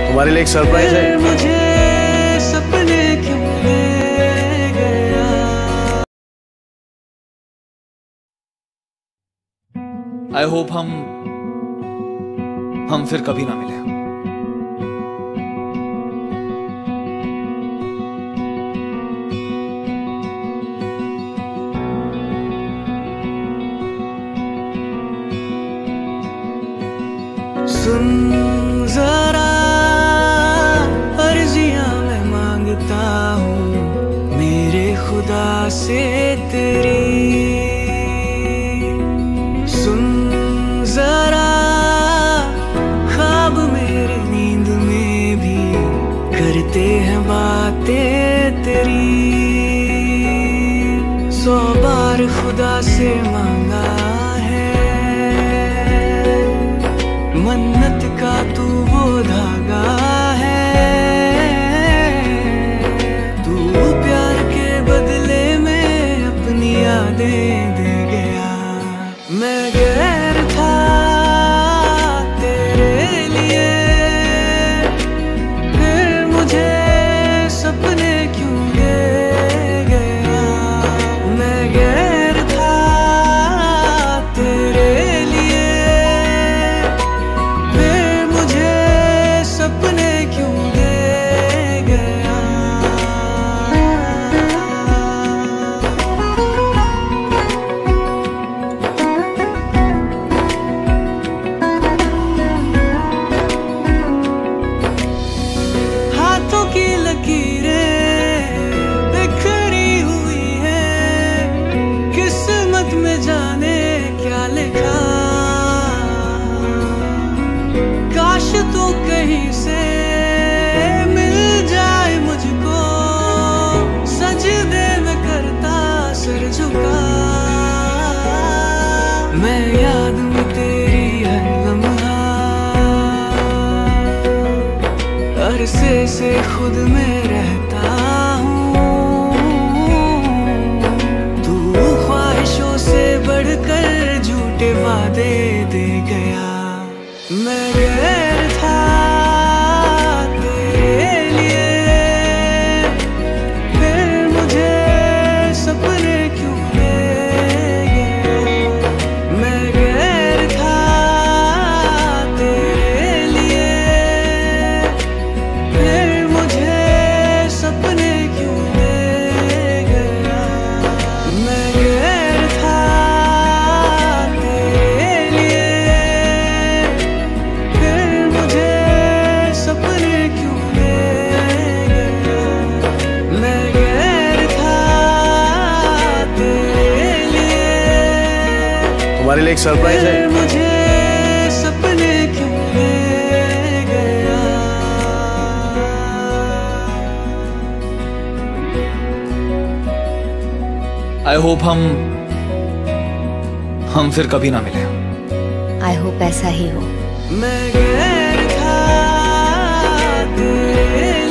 तुम्हारे लिए एक सरप्राइज है। मुझे सपने क्यों ले गया। आई होप हम फिर कभी ना मिले। सुन जरा अर्जियां मैं मांगता हूँ मेरे खुदा से तेरी। सुन जरा ख्वाब मेरे नींद में भी करते हैं बातें तेरी। 100 बार खुदा से मांगा मन्नत का तू वो धागा है। तू प्यार के बदले में अपनी यादें दे गया। मैं गैर था तेरे लिए फिर मुझे सपने क्यों ले गया। मैं गैर था तेरे सपने क्यों दे गया। हाथों की लकीरें बिखरी हुई है किस्मत में जाने क्या लिखा। काश तू कहीं से मिल जाए मुझको सजदे में करता सर झुका। मैं याद में तेरी हर लम्हा अरसे से खुद में रहता हूँ। तू ख्वाहिशों से बढ़कर झूठे वादे दे गया। मैं गैर था तेरे लिए फिर मुझे सपने क्यों ले गया। मैं गैर था तेरे लिए फिर मुझे सपने क्यों ले गया। मैं गैर था तेरे लिए सपने क्यों ले गया। मैं गैर था तेरे लिए तुम्हारे लिए एक सरप्राइज है। मुझे सपने क्यों ले गया। आई होप हम फिर कभी ना मिले। आई होप ऐसा ही हो। मैं गैर था तेरे